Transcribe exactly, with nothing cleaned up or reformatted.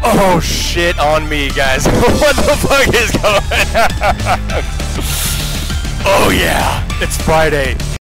Oh shit on me, guys. What the fuck is going on? Oh yeah, it's Friday.